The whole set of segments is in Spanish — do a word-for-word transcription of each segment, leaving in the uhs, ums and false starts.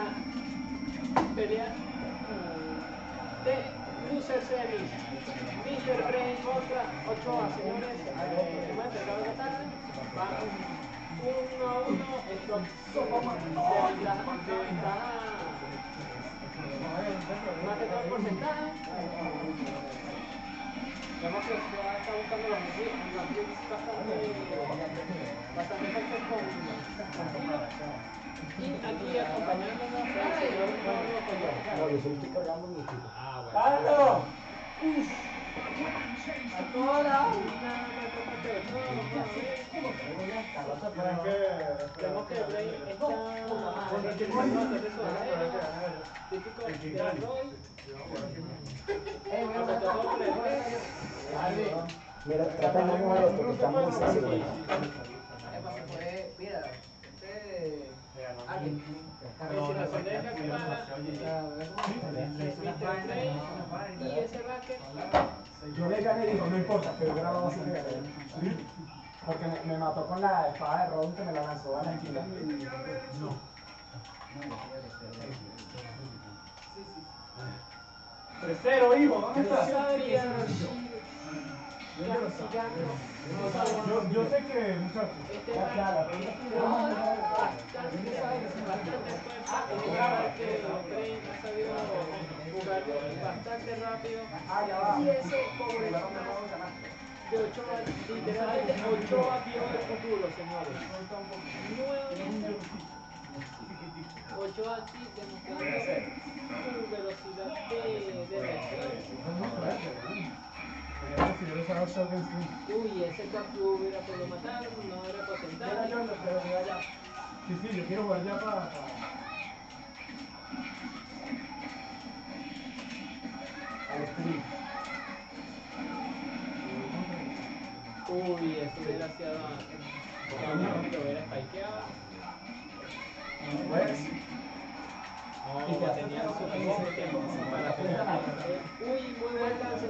pelea de Loser Series. mister Brain contra Ochoa, señores. Eh, bueno, tercero de la tarde. Vamos uno a uno. Esto de ventaja, de ventaja más que todo el porcentaje. Vemos que Ochoa está buscando los hits bastante, bastante fuertes con Tino. Y aquí acompañándonos el señor Mauro Collón. No, yo solo estoy cargando mi chico. Ah, bueno. ¡Carlos! A toda la una me toca que no, tenemos que Rey está típico de Roy. Mira, trata de no mover esto, que está muy sensible. Mira, este... Alguien. Y ese racket. Yo le gané y dijo, no importa, pero yo grababa así que gané. Porque me, me mató con la espada de Ron que me la lanzó a la esquina. No. tres cero, hijo, ¿dónde estás? Yo, yo sé que, muchachos. Este bastante, bastante ha sabido jugar bastante rápido. Y ese pobre de Ochoa, literalmente Ochoa vio el futuro, señores. Nuevamente Ochoa sí demostrando su velocidad de, de reacción. Uy, ese cuatro hubiera podido matarlo, no era porcentaje. Sí, sí, yo quiero jugar ya para... para... al stream. Uy, eso hubiera sido a que hubiera spikeado. ¿Ves? No, que tenía suficiente tiempo para hacer. Uy, muy buen lance.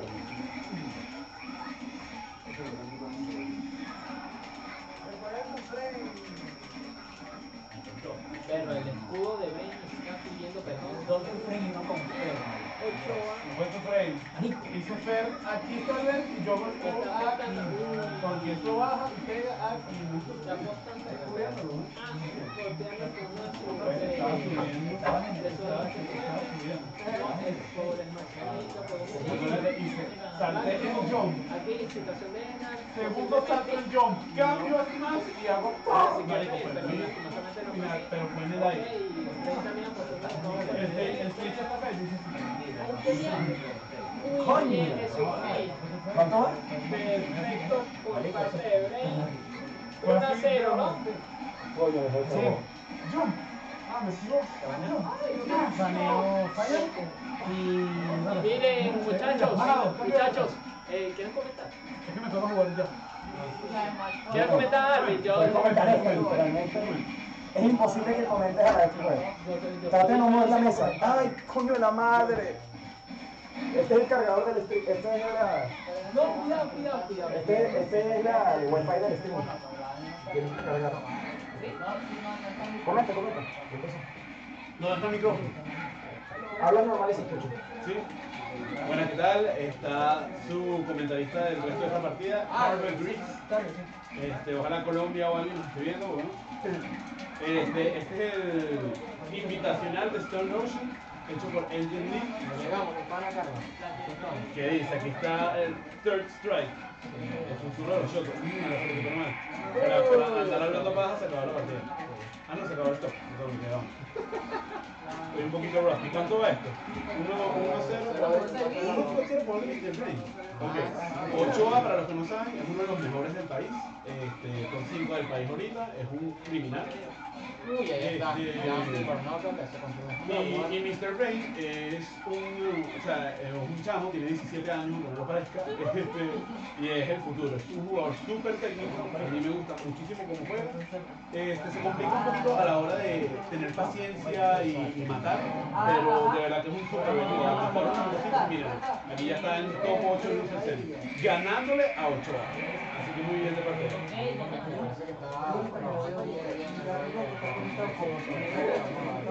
Pero el escudo de Brain está pidiendo perdón. Dos frames y no con Fer. Ochoa. cincuenta frames. Hice Fer, aquí está el y yo me pongo aquí. Porque esto baja y pega aquí. Está apostando. Cubriéndolo. Ah, golpeando con una Pues estaba subiendo. de su base. No, el pobre es más chiquito, podemos Hice, salté en un jump. aquí, situación de Enan. Segundo salto en jump. Cambio a smash y hago ¡pum! Pero fue en el aire. El switch está ¡Coño! ¿Cuánto va? Perfecto por parte de Brain. uno a cero, ¿no? Coño, dejó el cero. Jump. Ah, me equivoco. Saneo falla. Y... Miren, muchachos, muchachos, eh, ¿quieren comentar? Es que me toca jugar ya. ¿Quieren comentar, Arvin? Yo... Voy a comentar esto, literalmente. Es imposible que comentes a este juego. Trate de no mover la mesa. ¡Ay, coño de la madre! Este es el cargador del stream. Este es la... No, cuidado, cuidado, cuidado. Este, este es la el wifi del stream. Tienes que cargar. Comenta, comenta. ¿Qué pasó? ¿Dónde está el micrófono? Habla normal y se escucha. Sí. Buenas, ¿qué tal? Está su comentarista del resto de esta partida, Harvard Grease. Este, ojalá Colombia o alguien nos esté viendo, bueno. Este, este es el invitacional de Stone Ocean, hecho por Engine League. Llegamos, para acá. Que dice, aquí está el Third Strike. El susurro de los shots. Mmm, la foto normal. Para, para andar hablando paja se acabó la partida. Ah, no, se acabó el top. No, me quedamos. Estoy un poquito rusty. ¿Cuánto va esto? uno cero. uno cero por el mister Brain. Ok. Ochoa, para los que no saben, es uno de los mejores del país. Este, con cinco del país ahorita. Es un criminal. Uy, ahí está. Este, Ya, por no que se confirmó. Y, y mister Brain es un, o sea, es un chamo, tiene diecisiete años, aunque no lo parezca, este, y es el futuro. Es un jugador súper técnico, a mí me gusta muchísimo como juega. Este, se complica un poquito a la hora de tener paciencia y, y matar, pero de verdad que es un súper buen jugador. Para un cinco, miren, aquí ya está en top ocho en Loser Series, ganándole a Ochoa. Así que muy bien de parte de él.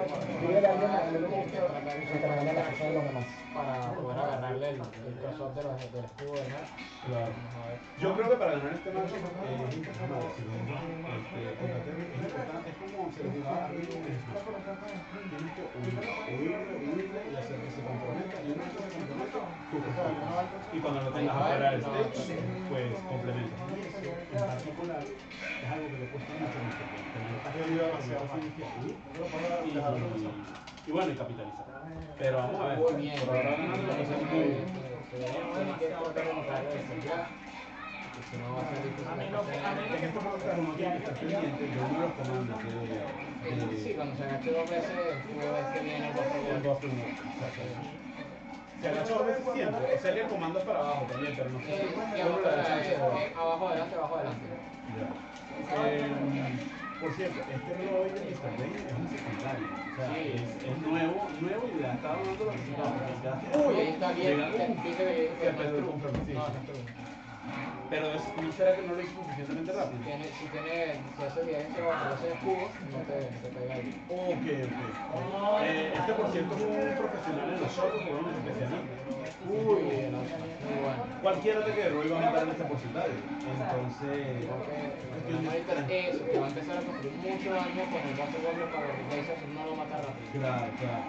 Dígale a alguien a que le guste que te regale las cosas de los demás. Para poder agarrarle el, el crossover de los, del escudo de nada. Claro. Vamos a ver. Yo creo que para ganar este match eh, es importante, si lo digo, este, contra Terry, es importante, es como se lo jugaba a Rio en Smash. Tienes que oírlo, oírlo, oírlo y hacer que se comprometa. Y una vez que se comprometa, tú respondes. Y cuando lo tengas afuera del stage, pues complementas. Y eso en particular es algo que le cuesta mucho a nosotros. Tener esta realidad demasiado significativa y, y, y bueno, y capitalizar. Pero vamos a ver, por Bien. ahora ganando lo que se puede. Tiene que tratar de notar el central, porque si no va a ser difícil. A mí no me- a mí En este momento uno tiene que estar pendiente de uno de los comandos de, de, Sí, cuando se agache dos veces, pudo ver que viene el el buffer buffer mode. Se agacha dos veces siempre, o sea que el comando es para abajo también, pero no sé Eh, si y cómo abajo, lo agachan eh, hacia abajo. eh, abajo, adelante, abajo, adelante. Ya. Eh, por cierto, este Roy de mister Bane es un secundario, o sea, Sí. es, es nuevo, nuevo y le ha estado dando los resultados. Ya hace- Uy, ahí está bien, llega- que dice que se perdió el confirm, sí. No, no es true. Pero es- ¿no será que no lo hizo suficientemente Si rápido? tiene, si tiene, si hace bien ese bajo, ese escudo, no te, no te pega ahí. Ok, ok. Eh, este por cierto es un profesional en los shots, fue un especialista. Uy, no, muy bueno. Cualquier ataque de Roy va a matar en este porcentaje. Entonces, Creo que cuestión de- ahorita eso, que va a empezar a construir mucho daño con el base doble para que Geisha no lo mata rápido. Claro, claro.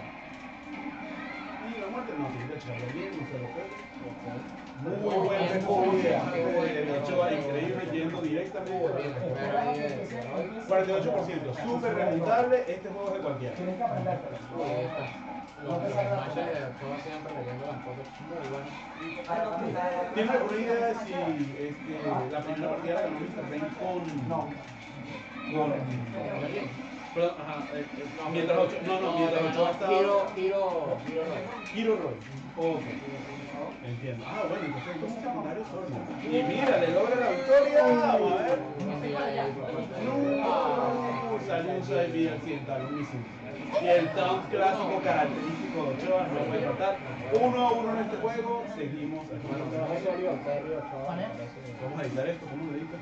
Y la muerte no tiene que echarle bien, no se lo pega. Muy buen escudo de parte de Ochoa, increíble, yendo directamente. Pero ahí es, ¿no? cuarenta y ocho por ciento, súper remontable, este juego es de cualquiera. Tienes que aprender. Uy, ahí está. Los, los matches de Ochoa siempre leyendo las fotos muy buenos. ¿Tienes alguna idea de si este, la primera partida la ganó mister Bane con... con... Perdón, ajá, eh, eh, mientras Ochoa... No, no, mientras Ochoa estaba... Giro, giro, giro Roy. Hero Roy. Ok. Entiendo. Ah, bueno, entonces dos secundarios son. Y mira, le logra la victoria. Vamos a ver. No, salió un side B accidental, un misil. Y el taunt clásico característico de Ochoa no puede faltar. Uno a uno en este juego. Seguimos. Vamos a editar esto. ¿Cómo lo editas?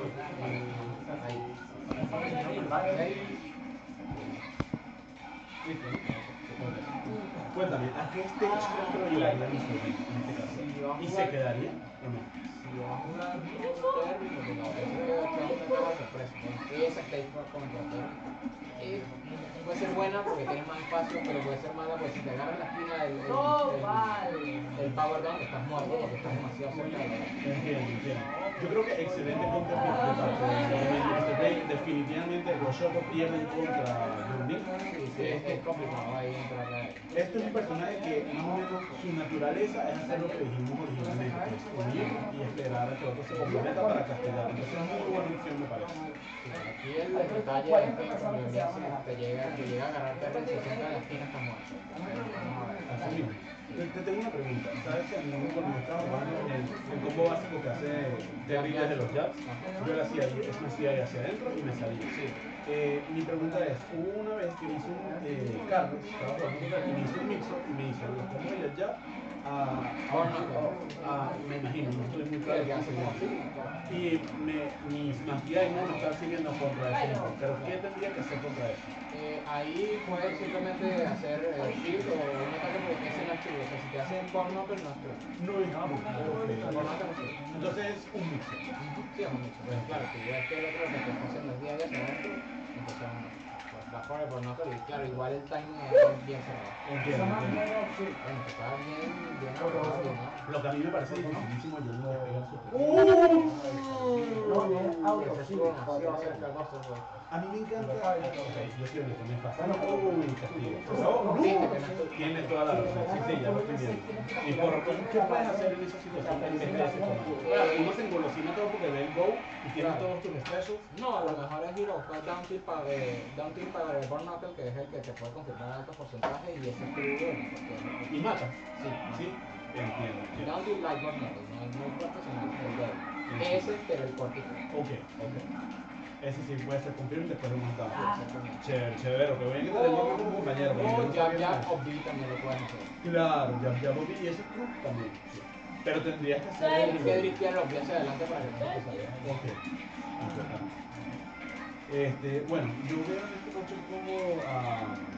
Listo, ¿no? Cuéntame, ¿a qué stage crees que lo llevaría mister Bane en este caso? ¿Y se quedaría o no? Si va a jugar Terry, porque no, eso que Ochoa es una caja de sorpresa. Esa stage va contra Terry. Eh, puede ser buena porque tiene más espacio, pero puede ser mala porque si te agarras la esquina del, del, del, del power down, estás muerto porque estás demasiado cerca de la. Entiendo, entiendo. Yo creo que excelente counter pick de parte de mister Bane. Definitivamente los Shotos pierden contra Durnik. Sí, sí, es, es complicado ahí entrar a él. Este es un personaje que más o menos su naturaleza es hacer lo que dijimos originalmente, que es unir y esperar a que otro se comprometa para castigar. Entonces es una muy buena opción me parece. Aquí el detalle es que cuando Violencia te llega, te llega a agarrar Terry y se sienta en la esquina, está muerto. Vamos a ver. Así mismo. Te, te tengo una pregunta. ¿Sabes que a mí cuando estaba jugando el, el combo básico que hace Terry desde los jabs, yo le hacía ahí, es me hacía ahí hacia adentro y me salía? Eh, mi pregunta es, hubo una vez que me hizo un eh, Carlos, estaba jugando con él, y me hizo un mixo y me hizo los combos y el jab a, a, a, me imagino, no estoy muy claro qué hace y me, mis maquillas no me están sirviendo contra eso, pero ¿qué tendría que hacer contra eso? Eh, ahí puedes simplemente hacer el shield o un ataque porque ese no es true. O sea, si te hacen por knuckle no es true. No es Por knuckle no es true. entonces es un mixo. Sí, es un mixo. Pues claro, si ves que el otro que te está haciendo es día a día hacia adentro, entonces pues, vas por el por knuckle y claro, igual el timing es bien cerrado. Entiendo, entiendo. Bueno, te está bien, bien agarrado, ¿no? Lo que a mí me parece dificilísimo yo no le pego su No, tiene audio, Ese sí. estuvo demasiado cerca del boss, güey. A mí me encanta. Okay, yo quiero que me pasa. Uy, castigo. No, no. Tienes toda la razón. Sí, sí, ya lo estoy viendo. Y por ¿qué puedes hacer en esa situación en vez de ese comando? Claro, uno se engolosina todo porque ve el go y tiene todos tus specials. No, a lo mejor es ir a buscar down tilt para, eh, down tilt para el burn knuckle, que es el que te puede confirmar altos porcentajes y ese es tu bueno, porque Y mata. sí, Sí, entiendo. entiendo. down tilt like burn knuckle, no es muy fuerte, sino el dedo. Ese, pero el cortito. Ok, ok. Ese sí puede ser confirm después de un montón. Exactamente. Chévere, chévere. Que voy a que te tengo como compañero. porque yo O no jab sabía jab nada. o B también lo puedes hacer. Claro, ya, ya lo vi y ese es true también. Sí. Pero tendrías que hacer. Tienes que driftear los pies hacia adelante para que no te salga. Ok, importante. Este, bueno, yo veo en este coche como a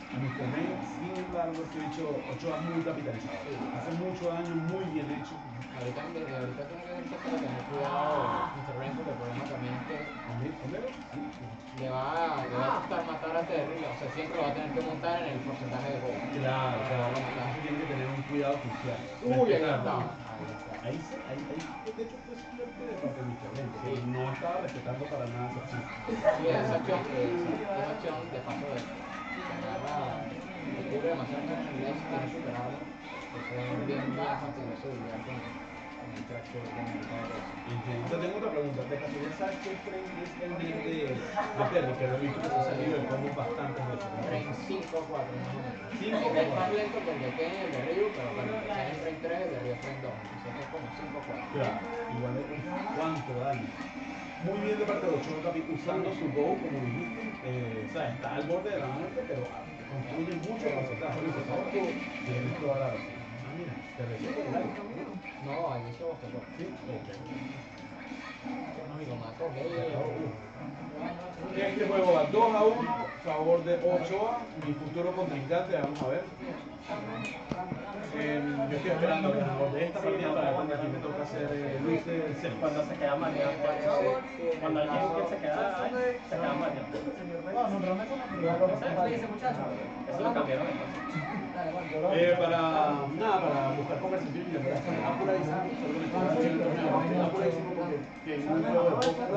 A mister Main, sin embargo, este bicho Ochoa es muy capitalizado. Hace mucho daño, muy bien hecho. Ahorita, eh, ahorita tiene que empezar a tener cuidado mister Rain, porque el problema también es que ¿Homero? Sí. le va, a- le va a costar matar a Terry, o sea, siempre lo va a tener que montar en el porcentaje de gol. Claro, claro. Eso tiene que tener un cuidado crucial. Uy, ahí Respetarlo. está. Ahí está. Ahí se, ahí, ahí, de hecho fue suerte de parte de mister Main, que no estaba respetando para nada esa acción. Sí, esa acción, esa acción de paso de que agarra, le cubre demasiado en el left, tiene que superarlo. Eso es bien, bien fastidioso de lidiar con, con el track show, con el power. Yo tengo otra pregunta. De casualidad, ¿sabes qué frame es el main de, de Terry? Que lo he visto que se ha salido del combo bastantes veces. Frame cinco o cuatro más o menos. cinco o Es más cuatro. lento que el de Ken y el de Ryu, pero bueno, el de Ken es frame tres, el de Ryu es frame dos. Entonces es como cinco o cuatro. Claro, igual de cuánto daño. Muy bien de parte de Ochoa Capi usando su go, como dijiste. Eh, o sea, está al borde de la muerte, pero construye mucho porcentaje. Luis, por favor, tú tienes que probar ahora. Ah, mira, te recibo por like. No, ahí hizo bastante. Sí, ok. No, y lo mató, ¿qué? Este juego va dos a uno, favor de Ochoa, mi futuro contrincante, vamos a ver. Eh, yo estoy esperando el ganador de esta partida para cuando aquí me toca hacer eh, Luis del seis. Cuando se queda mal, cuando alguien que se queda ahí, se queda mal. No, no, pero no es una dice muchacho. Eso lo cambiaron Eh, para nada, para buscar conversación y de verdad estoy apuradísimo, estoy apuradísimo porque que un juego de poco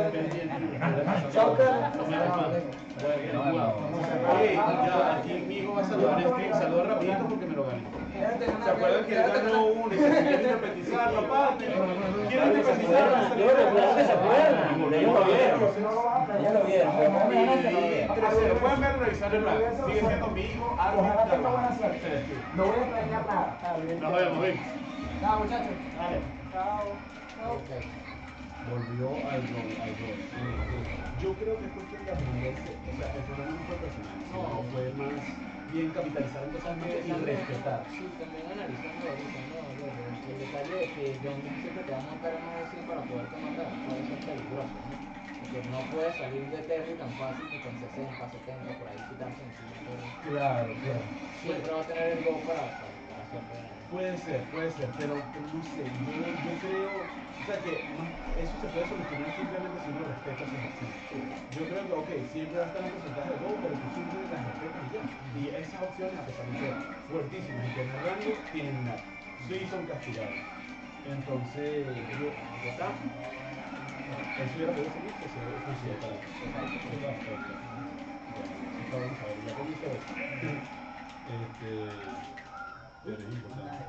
Oye, ya, aquí mi hijo va a saludar en stream, saluda rapidito porque me lo gané. ¿Se acuerdan que él ganó uno y que se quiere independizar, papá? ¿Quiere independizar? Yo recuerdo que se acuerdan, ellos lo vieron. Ellos lo vieron, pero no me ganan que no lo vieron. Lo pueden ver, revisar el rap. Sigue siendo mi hijo, Ojalá tenga buena Armin. suerte. No voy a extrañar nada. Nos vemos, ven. Chao, muchachos. Dale. Chao. Ok. Volvió al gol, al gol. Yo creo que es cuestión de aprenderse, o sea, el problema no fue personal, no, fue más bien capitalizar en cosas y respetar. Sí, también analizando ahorita, ¿no? El, el detalle de que John siempre te va a montar en un decir para poderte matar, puede ser peligroso, ¿no? Porque no puede salir de Terry tan fácil que con sesenta, setenta, por ahí quitarse encima. Pero Claro, claro. siempre va a tener el go para, para, para hacerte daño. Puede ser, puede ser, pero, pero no sé, yo, yo creo, o sea que no, eso se puede solucionar simplemente si uno respeta sus acciones. Yo creo que, ok, siempre va a estar un porcentaje de go, pero tú siempre las respetas y ya. Y esas opciones, a pesar de ser fuertísimas y tener rango, tienen nada. Sí son castigados. Entonces, yo, ya está. Eso hubiera podido seguir, que se considera para eso. Vamos a ver, ya con esto, este, pero es importante.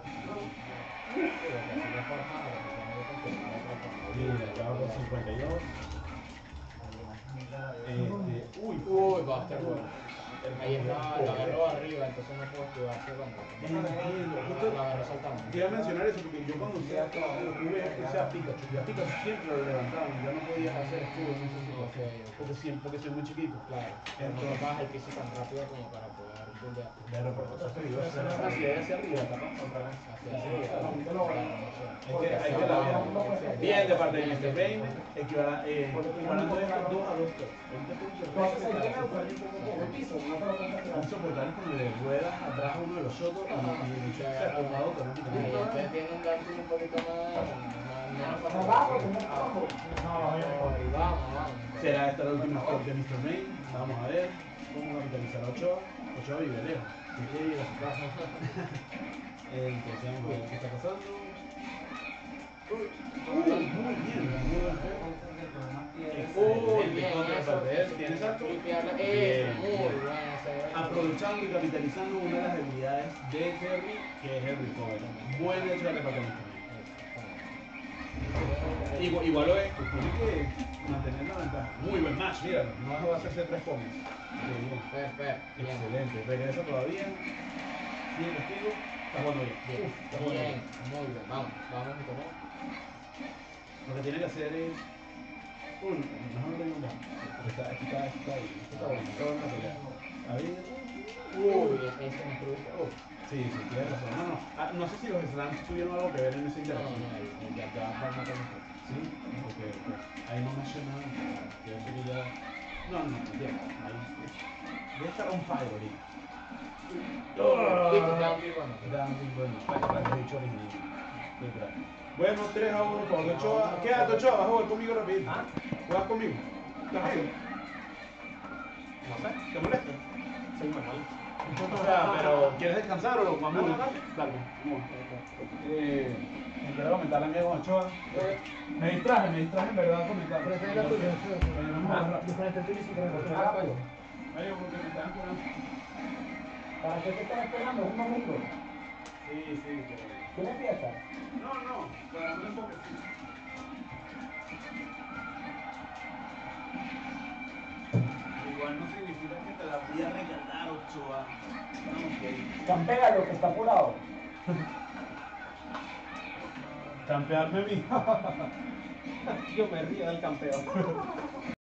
Mira, acá por cincuenta y dos. Este, uy, Uy, va a estar bueno. Ahí está, lo agarró arriba, entonces no puedo esquivarse cuando lo agarró saltando. Te iba a mencionar eso porque yo cuando usé a jugué, usé a Pikachu y a Pikachu siempre lo levantaban, ya no podía hacer escudo en esa situación, porque siempre, porque soy muy chiquito. Claro, entonces no baja el piso tan rápido como para poder bullear. Claro, pero eso te digo, hacia hacia arriba, capaz, otra vez. Hacia arriba, Hay que, hay que la ver. Bien de parte de mister Rain, equivalando eh, equivalando estos dos a dos tops. Un soportal como de ruedas atrás a uno de los otros y el bicho se ha tomado automáticamente. ustedes tienen un dato un poquito más, más, más fácil. Y vamos, vamos. ¿Será esta la última stop de mister Rain? Vamos a ver cómo capitalizar a Ochoa. Ochoa vive lejos. Si quiere ir a su casa. Entonces vamos a ver qué está pasando. Uy, muy bien, muy buen juego. Uy, bien, contra de parte de él. ¿Tienes alto? Bien. Muy buena. Aprovechando y capitalizando una de las debilidades de Terry, que es el recovery. Buen hecho de parte de mister Rain. Igual, igual lo es, pues tiene que mantener la ventaja. Muy buen match, mira, no va a hacerse tres combos. Bien. Perfecto. Excelente, regresa todavía. Sigue castigo. Está jugando bien. Bien, Uf, está jugando bien, bien. muy bien. Vamos, vamos, Nicolás. Lo que tiene que hacer es. Uy, mejor no tengo más. Está, aquí está, está ahí. Esto está bueno, está bueno la pelea. A ver. Uy, ese me produce. Oh, Sí, sí, tienes razón. No, no. Ah, no sé si los slams tuvieron algo que ver en esa no, interacción. no, el- ya te va a matar con esto. Sí, ok, ok. Ahí no mencioné nada. Quiero decir que ya. No, no, ya. Ahí. Debe estar on fire ahorita. ¡Oh! Listo, te da un tiro bueno. Downfield, bueno, para que para que dicho original. Detrás. Bueno, tres a uno por Ochoa. Quédate, Ochoa, vas a jugar conmigo rapidito. ¿Ah? ¿Juegas conmigo? ¿Estás bien? No sé. ¿Te molesta? Sí, me molesta. O sea, pero ¿quieres descansar o vamos? No, no, dale. Dale, vamos. Eh, me quiero comentar la mía con Ochoa. Me distraje, me distraje en verdad comentando. Pero esa es la tuya, Eh, vamos a agarrar. diferente tuyo y diferente. Ah, pues, Mario, porque me están curando. ¿para qué te están esperando? Un momento. Sí, sí, pero... ¿Tienes fiesta? No, no, para un enfoque. Igual no significa que te la voy a regalar, Ochoa. Vamos, que Campea lo que está apurado. campearme a mí. Yo me río del campeón.